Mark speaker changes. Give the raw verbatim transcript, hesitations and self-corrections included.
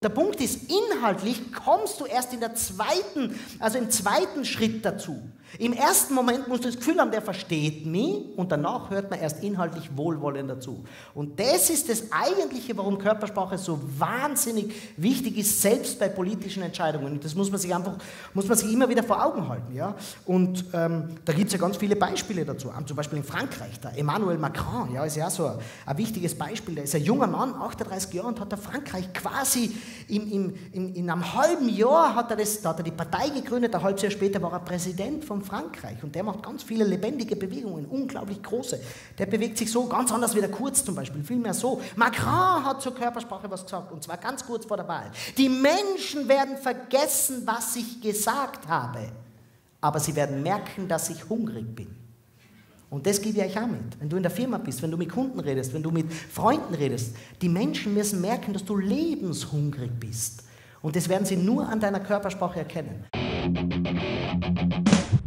Speaker 1: Der Punkt ist, inhaltlich kommst du erst in der zweiten, also im zweiten Schritt dazu. Im ersten Moment musst du das Gefühl haben, der versteht mich und danach hört man erst inhaltlich wohlwollend dazu. Und das ist das Eigentliche, warum Körpersprache so wahnsinnig wichtig ist, selbst bei politischen Entscheidungen. Und das muss man sich einfach, muss man sich immer wieder vor Augen halten. Ja? Und ähm, da gibt es ja ganz viele Beispiele dazu. Zum Beispiel in Frankreich, der Emmanuel Macron, ja, ist ja so ein, ein wichtiges Beispiel. Der ist ein junger Mann, achtunddreißig Jahre, und hat der Frankreich quasi im, im, in, in einem halben Jahr hat er, das, da hat er die Partei gegründet, ein halbes Jahr später war er Präsident von Frankreich und der macht ganz viele lebendige Bewegungen, unglaublich große. Der bewegt sich so ganz anders wie der Kurz zum Beispiel, vielmehr so. Macron hat zur Körpersprache was gesagt und zwar ganz kurz vor der Wahl. Die Menschen werden vergessen, was ich gesagt habe, aber sie werden merken, dass ich hungrig bin. Und das gebe ich euch auch mit. Wenn du in der Firma bist, wenn du mit Kunden redest, wenn du mit Freunden redest, die Menschen müssen merken, dass du lebenshungrig bist. Und das werden sie nur an deiner Körpersprache erkennen.